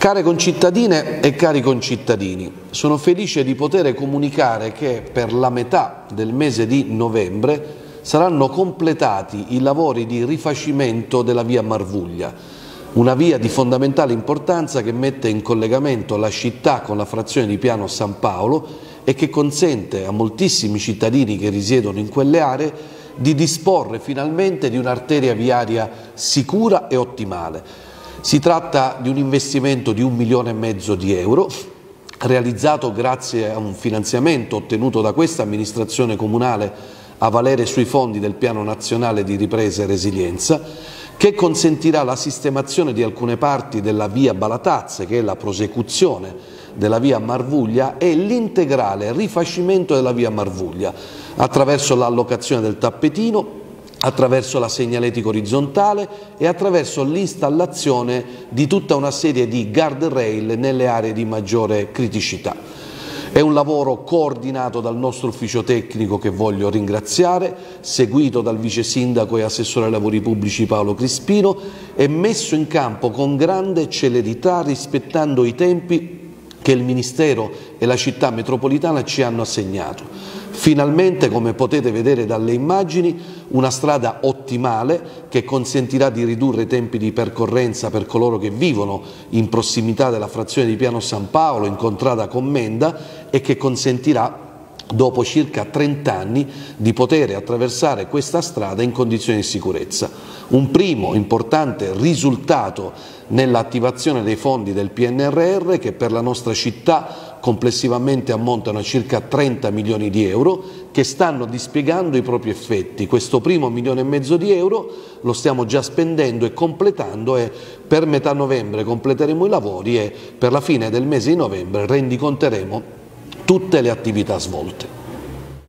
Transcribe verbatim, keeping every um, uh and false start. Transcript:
Care concittadine e cari concittadini, sono felice di poter comunicare che per la metà del mese di novembre saranno completati i lavori di rifacimento della via Marvuglia, una via di fondamentale importanza che mette in collegamento la città con la frazione di Piano San Paolo e che consente a moltissimi cittadini che risiedono in quelle aree di disporre finalmente di un'arteria viaria sicura e ottimale. Si tratta di un investimento di un milione e mezzo di euro, realizzato grazie a un finanziamento ottenuto da questa amministrazione comunale a valere sui fondi del Piano Nazionale di Ripresa e Resilienza, che consentirà la sistemazione di alcune parti della via Balatazze, che è la prosecuzione della via Marvuglia, e l'integrale rifacimento della via Marvuglia, attraverso l'allocazione del tappetino, attraverso la segnaletica orizzontale e attraverso l'installazione di tutta una serie di guardrail nelle aree di maggiore criticità. È un lavoro coordinato dal nostro ufficio tecnico, che voglio ringraziare, seguito dal vice sindaco e assessore ai lavori pubblici Paolo Crispino, e messo in campo con grande celerità, rispettando i tempi che il Ministero e la città metropolitana ci hanno assegnato. Finalmente, come potete vedere dalle immagini, una strada ottimale che consentirà di ridurre i tempi di percorrenza per coloro che vivono in prossimità della frazione di Piano San Paolo, in contrada Commenda, e che consentirà dopo circa trenta anni di poter attraversare questa strada in condizioni di sicurezza. Un primo importante risultato nell'attivazione dei fondi del P N R R, che per la nostra città complessivamente ammontano a circa trenta milioni di euro, che stanno dispiegando i propri effetti. Questo primo milione e mezzo di euro lo stiamo già spendendo e completando, e per metà novembre completeremo i lavori e per la fine del mese di novembre rendiconteremo tutte le attività svolte.